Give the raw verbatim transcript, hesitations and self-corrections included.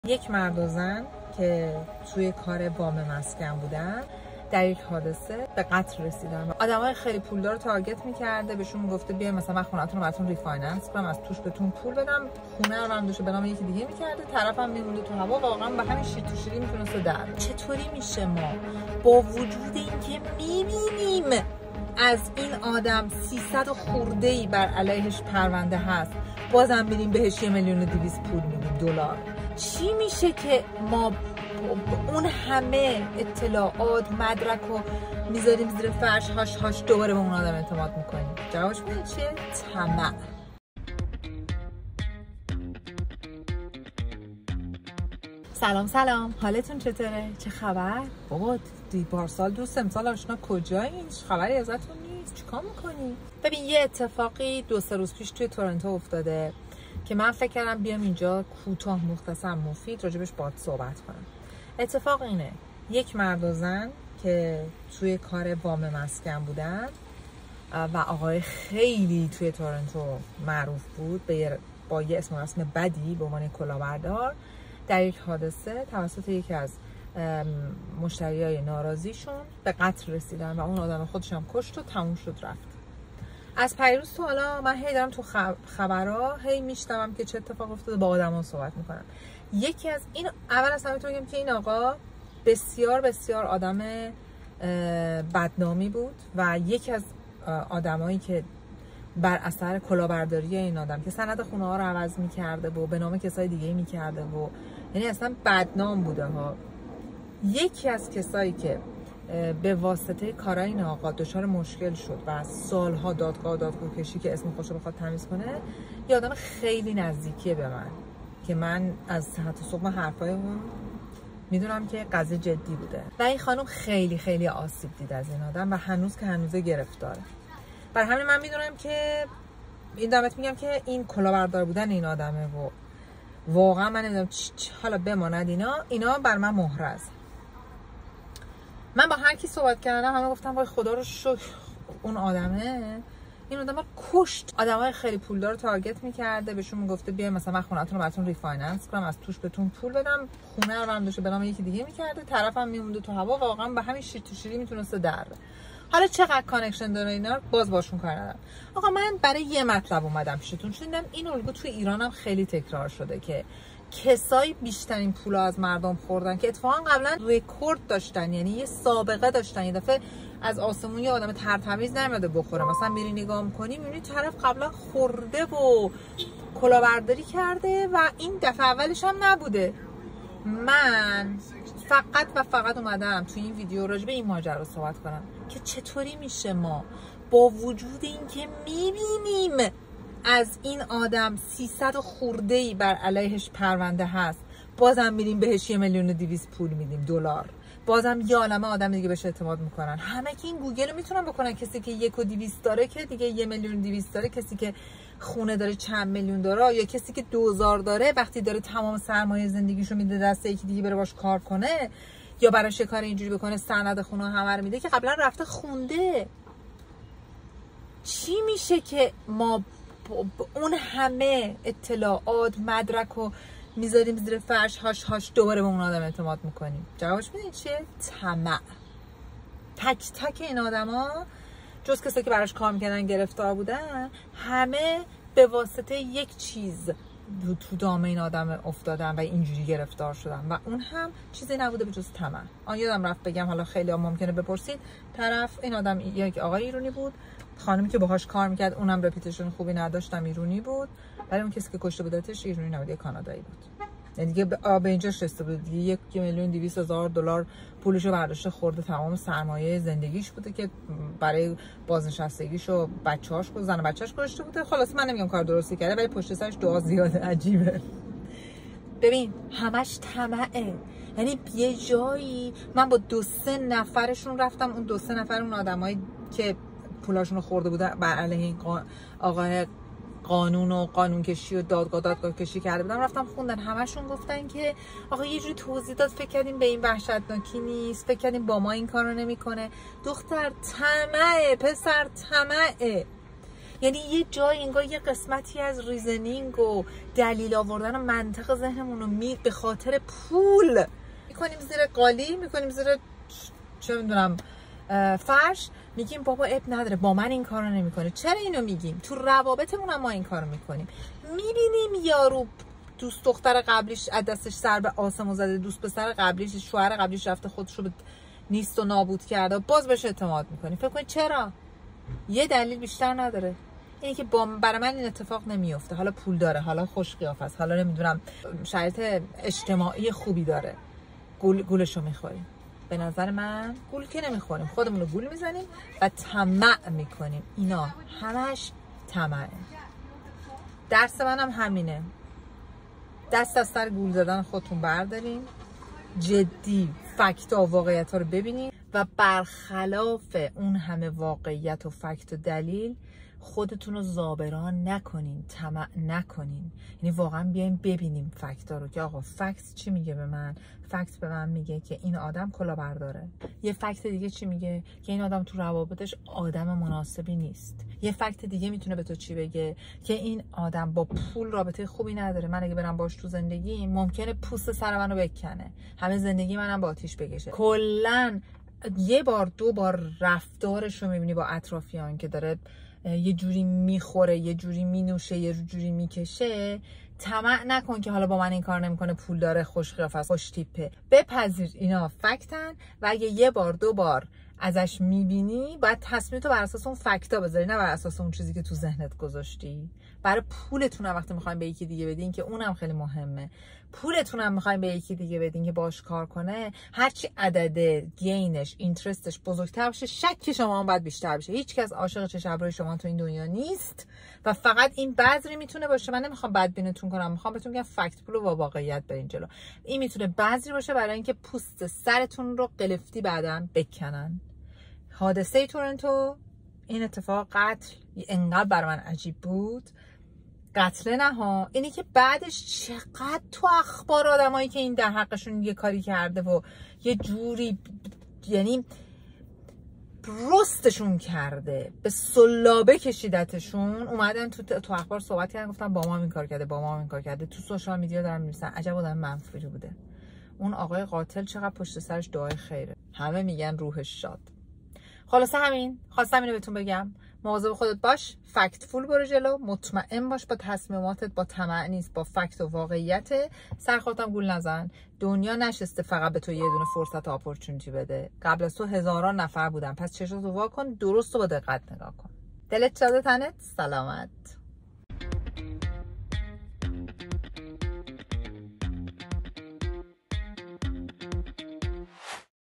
یک مرد و زن که توی کار وام مسکن بودن در یک حادثه به قتل رسیدن. آدمای خیلی پولدار رو تارگت می‌کرده، بهشون میگفته بیاین مثلا من خونه‌تون رو براتون ریفایننس کنم، از توش بهتون پول بدم، خونه رو برندوشه به نام یکی دیگه می‌کرده، طرفم میمونده تو هوا. واقعا به همین شیر تو شیری میتونسته در. چطوری میشه ما با وجود اینکه می‌بینیم از این آدم سیصد خورده‌ای بر علیهش پرونده هست، بازم میریم بهش یه میلیون و دویست پول میدیم دلار؟ چی میشه که ما اون همه اطلاعات مدرک رو میذاریم زیر فرش، هاش هاش دوباره به اون آدم اعتماد میکنیم؟ جوابش میدونی چیه؟ طمع. سلام سلام، حالتون چطوره؟ چه خبر؟ بابا دی پارسال دوست امسال آشنا کجایی؟ هیچ خبری ازتون نیست. چیکار میکنی؟ ببین یه اتفاقی دو سه روز پیش توی تورنتو افتاده که من فکر کردم بیام اینجا کوتاه مختصر مفید راجبش باهات صحبت کنم. اتفاق اینه، یک مرد و زن که توی کار وام مسکن بودن و آقای خیلی توی تورنتو معروف بود به با یه اسم و رسم بدی به عنوان کلاهبردار، در یک حادثه توسط یکی از مشتریای ناراضیشون به قتل رسیدن و اون آدم خودش هم کشت و تموم شد رفت. از پیروز تو حالا من هی دارم تو خبرها هی میشنوم که چه اتفاق افتاده، با آدما صحبت میکنم. یکی از این اول از همه تو بگم که این آقا بسیار بسیار آدم بدنامی بود و یکی از آدمایی که بر اثر کلاهبرداری این آدم که سند خونه ها رو عوض میکرده و به نام کسای دیگه میکرده و یعنی اصلا بدنام بوده ها. یکی از کسایی که به واسطه کارای این آقا دچار مشکل شد و سالها دادگاه دادگاه کشی که اسم خودش رو بخواد تمیز کنه، یه آدم خیلی نزدیکیه به من که من از ساعت صبح حرفای اون میدونم که قضیه جدی بوده و این خانم خیلی خیلی آسیب دید از این آدم و هنوز که هنوزه گرفتاره. بر همین من میدونم که این دامت میگم که این کلاهبردار بودن این آدمه و واقعا من نمیدونم حالا بماند اینا اینا بر من محرز. من با هر کی صحبت کردم همه گفتم وای خدا رو شکر اون آدمه این آدم رو کشت. آدمای خیلی پولدار رو تارگت میکرده، بهشون میگفته بیاین مثلا من خونه‌تون رو براتون ریفایننس کنم، از توش بهتون پول بدم، خونه رو برندوشه به نام یکی دیگه میکرده، طرفم میمونده تو هوا. واقعا به همین شیر تو شیری میتونسته در. حالا چقدر کانکشن داره اینا باز باشون کار ندارم. آقا من برای یه مطلب اومدم پیشتون، چون دیدم این الگو توی ایران هم خیلی تکرار شده که کسایی بیشترین پولا از مردم خوردن که اتفاقا قبلا رکورد داشتن، یعنی یه سابقه داشتن، یه دفعه از آسمون یه آدم ترتمیز نمیاده بخوره. مثلا میری نگاه می‌کنی میبینی طرف قبلا خورده و کلاهبرداری کرده و این دفعه اولش هم نبوده. من فقط و فقط اومدم تو این ویدیو راجع به این ماجرا صحبت کنم که چطوری میشه ما با وجود اینکه میبینیم از این آدم سیصد خورده‌ای بر علیهش پرونده هست، بازم میریم بهش یه میلیون و دویست پول میدیم دلار، بازم یه عالمه آدم دیگه بهش اعتماد میکنن. همه که این گوگل رو میتونن بکنن، کسی که یک و دویست داره که دیگه یه میلیون و دویست داره، کسی که خونه داره چند میلیون داره، یا کسی که دوزار داره وقتی داره تمام سرمایه زندگیشو میده دست یکی دیگه بره باش کار کنه یا براش کار اینجوری بکنه، سند خونه همه رو میده که قبلا رفته خونده. چی میشه که ما اون همه اطلاعات مدرک رو میذاریم زیر فرش، هاش هاش دوباره به اون آدم اعتماد میکنیم؟ جوابش میدونی چیه؟ طمع. تک تک این آدما جز کسایی که براش کار میکردن گرفتار بودن، همه به واسطه یک چیز تو دام این آدم افتادن و اینجوری گرفتار شدن و اون هم چیزی نبوده به جز طمع. آن یادم رفت بگم، حالا خیلی هم ممکنه بپرسید، طرف این آدم یک آقای ایرانی بود، خانمی که باهاش کار میکرد اونم رپیتیشن خوبی نداشتم ایرانی بود، ولی اون کسی که کشته بودتش ایرانی نبود، یه کانادایی بود. یعنی دیگه به اینجاش رسیده بود دیگه، یک میلیون دویست هزار دلار پولشو برداشته خورده، تمام سرمایه زندگیش بوده که برای بازنشستگیش و بچه‌هاش و زن و بچه‌اش گذاشته بوده. خلاص من نمیگم کار درستی کرده، ولی پشت سرش دعا زیاده عجیبه. ببین همش طمعه. یعنی یه جایی من با دو سه نفرشون رفتم، اون دو سه نفر اون آدمایی که پولاشون رو خورده بودن بر علیه این آقای قانون و قانون کشی و دادگاه دادگاه کشی کرده بودم، رفتم خوندن، همشون گفتن که آقا یه جوری توضیح داد فکر کردیم به این وحشتناکی نیست، فکر کردیم با ما این کارو نمیکنه. دختر طمعه، پسر طمعه. یعنی یه جای انگار یه قسمتی از ریزنینگ و دلیل آوردن و منطق ذهنمون رو می به خاطر پول میکنیم زیر قالی، میکنیم زیر چه میدونم فرش، میگیم بابا اب نداره با من این کارو نمیکنه. چرا اینو میگیم؟ تو روابطمون هم ما این کارو میکنیم. میبینیم یارو دوست دختر قبلیش از دستش سر به آسمون زده، دوست پسر قبلیش، شوهر قبلیش رفته خودش رو نیست و نابود کرده، باز بهش اعتماد میکنیم. فکر کنید چرا؟ یه دلیل بیشتر نداره، اینه که با برای من این اتفاق نمیفته. حالا پول داره، حالا خوش قیافه است، حالا نمیدونم شرایط اجتماعی خوبی داره، گول گولشو میخوریم. به نظر من گول که نمیخوریم، خودمون رو گول میزنیم و طمع میکنیم. اینا همش طمعه. درس منم هم همینه، دست از سر گول زدن خودتون بردارین، جدی فکت و واقعیت ها رو ببینین و برخلاف اون همه واقعیت و فکت و دلیل خودتون رو زابران نکنین، طمع نکنین. یعنی واقعا بیایم ببینیم فکت ها رو که آقا فکت چی میگه به من. فکت به من میگه که این آدم کلاهبرداره. یه فکت دیگه چی میگه؟ که این آدم تو روابطش آدم مناسبی نیست. یه فکت دیگه میتونه به تو چی بگه؟ که این آدم با پول رابطه خوبی نداره، من اگه برم باش تو زندگی ممکنه پوست سر منو بکنه، همه زندگی منم با آتیش بکشه. کلا یه بار دو بار رفتارش رو میبینی با اطرافیان که داره یه جوری میخوره، یه جوری مینوشه، یه جوری میکشه، طمع نکن که حالا با من این کار نمیکنه، پول داره، خوش قیافه است، خوش تیپه. بپذیر اینا فکتن و اگه یه بار دو بار ازش میبینی باید تصمیمتو بر اساس اون فکتا بذاری، نه بر اساس اون چیزی که تو ذهنت گذاشتی. برای پولتون هم وقتی میخواین به یکی دیگه بدین که اونم خیلی مهمه، پولتون هم میخواین به یکی دیگه بدین که باش کار کنه، هرچی عدد گینش اینترستش بزرگتر باشه شک شما هم باید بیشتر بشه. هیچ کس عاشق چشم ابروی شما تو این دنیا نیست و فقط این بذری میتونه باشه. من نمیخوام بدبینتون کنم، میخوام بهتون بگم فکت پول و با واقعیت برین جلو. این میتونه بذری باشه برای اینکه پوست سرتون رو قلفتی بعداً بکنن. حادثه تورنتو، این اتفاق قتل انقدر برای من عجیب بود. قتل نه ها، اینی که بعدش چقدر تو اخبار آدمایی که این در حقشون یه کاری کرده و یه جوری یعنی رستشون کرده، به سلابه کشیدتشون، اومدن تو تو اخبار صحبت کردن، گفتن با ما این کار کرده، با ما این کار کرده. تو سوشال میدیا دارن می‌نویسن عجب آدم منفوری بوده. اون آقای قاتل چقدر پشت سرش دعای خیره، همه میگن روحش شاد. خلاصه همین، خواستم اینو بهتون بگم. مواظب خودت باش، فکت فول برو جلو، مطمئن باش با تصمیماتت با طمع نیست، با فکت و واقعیت. سر خودت گول نزن. دنیا نشسته فقط به تو یه دونه فرصت و اپورتونتی بده. قبل از تو هزاران نفر بودن، پس چشاتو وا کن، درست و با دقت نگاه کن. دلت شاد، تنت سلامت.